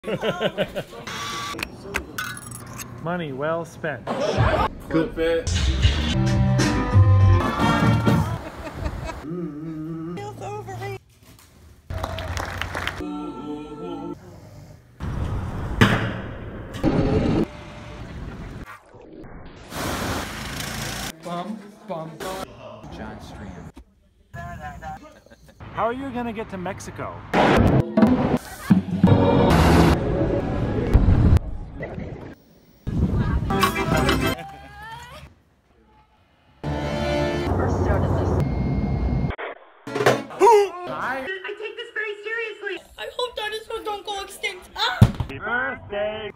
Money well spent. Cool fit. Feels overrated. Bum, bum, bum. John Stream. How are you gonna get to Mexico? I take this very seriously. I hope dinosaurs don't go extinct. Ah! Happy birthday,